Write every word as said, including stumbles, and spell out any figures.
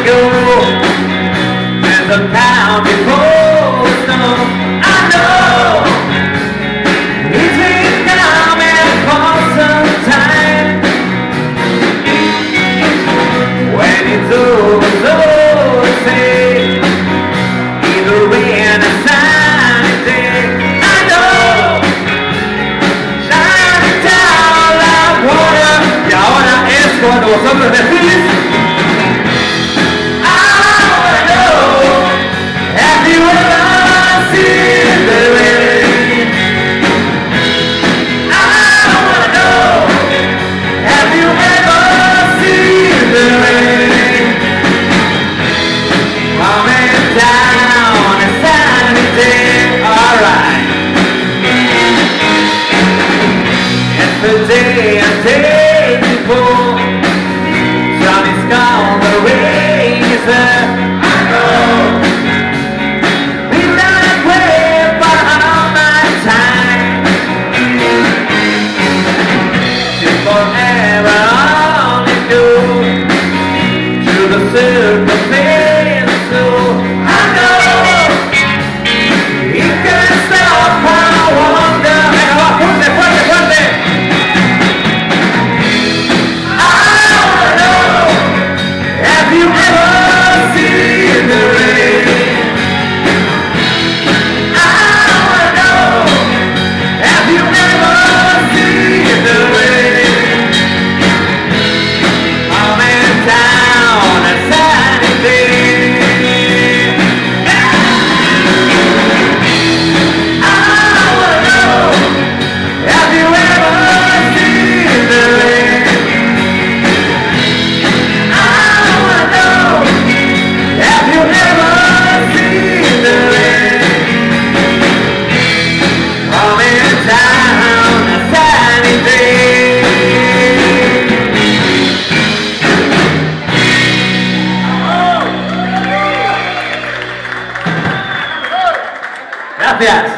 go. There's a town before the snow. I know he's been coming for some time. When it's over, so to say, either rain or sunny day. I know shining down like water. Y ahora es cuando vosotros decís. The day and day before, sun is gone, the rain is there. I know we've done it way for all my time. Till forever only go to the circle place. So I know it can stop our wonder. Venga, va, fuerte, fuerte, fuerte. Gracias.